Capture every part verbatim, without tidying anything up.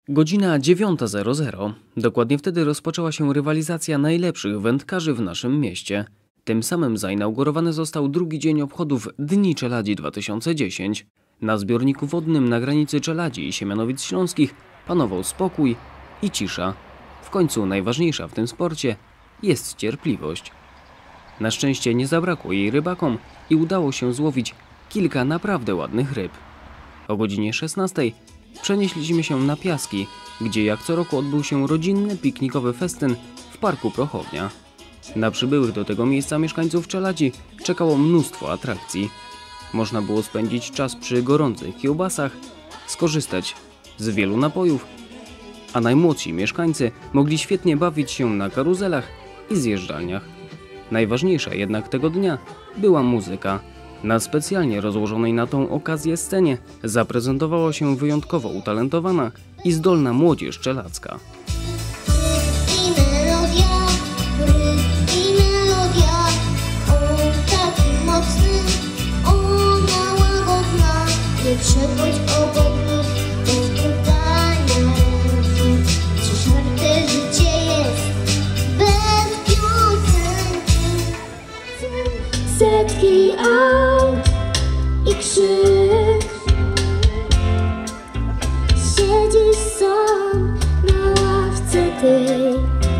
Godzina dziewiąta zero zero. Dokładnie wtedy rozpoczęła się rywalizacja najlepszych wędkarzy w naszym mieście. Tym samym zainaugurowany został drugi dzień obchodów Dni Czeladzi dwa tysiące dziesięć. Na zbiorniku wodnym na granicy Czeladzi i Siemianowic Śląskich panował spokój i cisza. W końcu najważniejsza w tym sporcie jest cierpliwość. Na szczęście nie zabrakło jej rybakom i udało się złowić kilka naprawdę ładnych ryb. O godzinie szesnastej przenieśliśmy się na Piaski, gdzie jak co roku odbył się rodzinny piknikowy festyn w Parku Prochownia. Na przybyłych do tego miejsca mieszkańców Czeladzi czekało mnóstwo atrakcji. Można było spędzić czas przy gorących kiełbasach, skorzystać z wielu napojów, a najmłodsi mieszkańcy mogli świetnie bawić się na karuzelach i zjeżdżalniach. Najważniejsza jednak tego dnia była muzyka. Na specjalnie rozłożonej na tą okazję scenie zaprezentowała się wyjątkowo utalentowana i zdolna młodzież czelacka. Setki aut i krzyk. Siedzisz sam na ławce tej,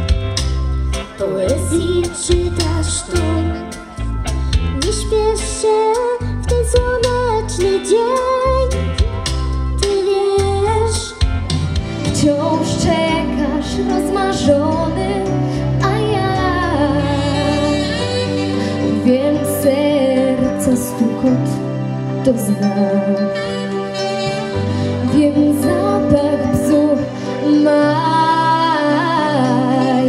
poezji czytasz tu. Nie śpiesz się w ten słoneczny dzień. Ty wiesz, wciąż czekasz rozmarzony, a ja wiem, serca stukot to znam. Wiem zapach bzu maj.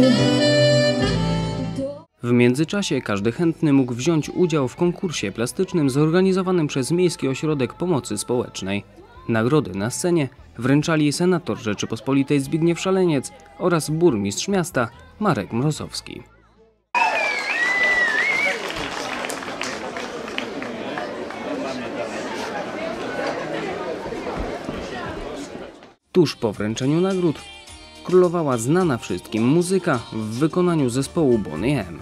W międzyczasie każdy chętny mógł wziąć udział w konkursie plastycznym zorganizowanym przez Miejski Ośrodek Pomocy Społecznej. Nagrody na scenie wręczali senator Rzeczypospolitej Zbigniew Szaleniec oraz burmistrz miasta Marek Mrozowski. Tuż po wręczeniu nagród królowała znana wszystkim muzyka w wykonaniu zespołu Boney M.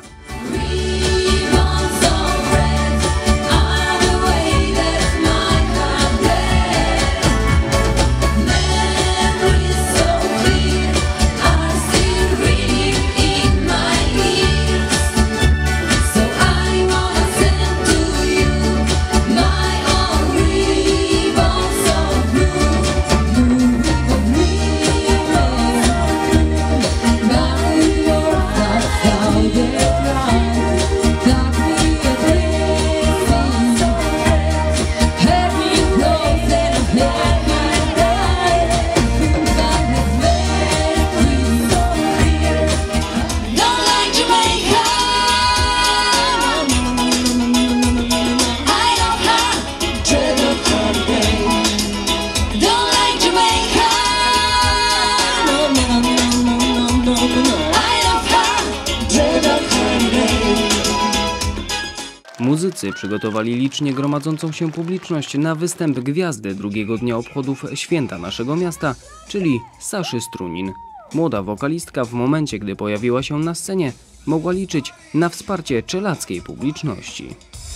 Muzycy przygotowali licznie gromadzącą się publiczność na występ gwiazdy drugiego dnia obchodów święta naszego miasta, czyli Saszy Strunin. Młoda wokalistka w momencie, gdy pojawiła się na scenie, mogła liczyć na wsparcie czelackiej publiczności.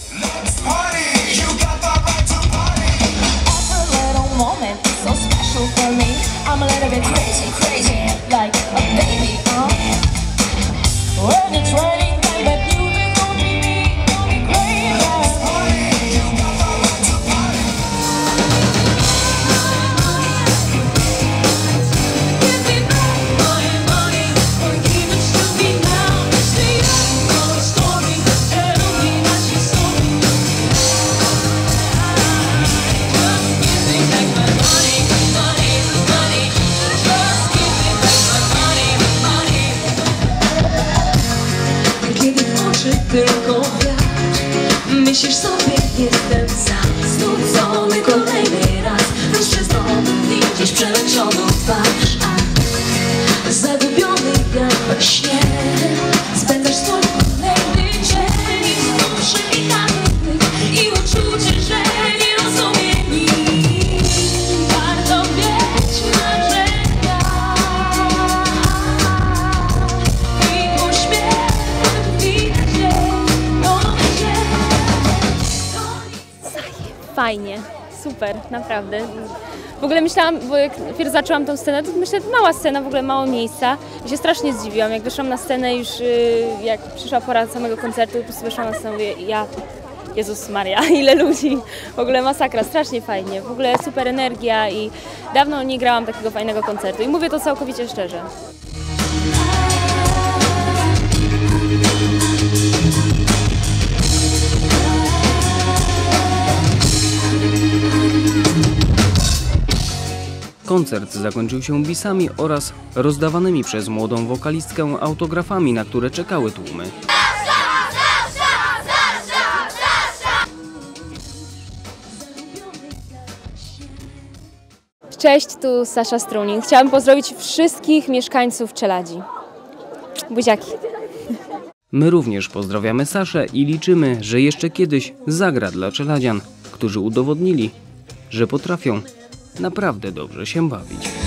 Tylko wiatr, myślisz sobie, jestem sam znudzony kolejny raz. Już przez dom widzisz przeleczoną twarz, a zagubiony jak we śnie spędzasz swój kolejny dzień. I znów przywitany i uczucie, że nie rozumie nic. Warto mieć marzenia. fajnie, super, naprawdę. W ogóle myślałam, bo jak pierwszy zaczęłam tą scenę, to myślę, mała scena, w ogóle mało miejsca. I się strasznie zdziwiłam, jak wyszłam na scenę już, jak przyszła pora samego koncertu, po prostu wyszłam na scenę, mówię, ja, Jezus Maria, ile ludzi, w ogóle masakra, strasznie fajnie, w ogóle super energia i dawno nie grałam takiego fajnego koncertu i mówię to całkowicie szczerze. Koncert zakończył się bisami oraz rozdawanymi przez młodą wokalistkę autografami, na które czekały tłumy. Cześć, tu Sasza Struning. Chciałabym pozdrowić wszystkich mieszkańców Czeladzi. Buziaki. My również pozdrawiamy Saszę i liczymy, że jeszcze kiedyś zagra dla czeladzian, którzy udowodnili, że potrafią naprawdę dobrze się bawić.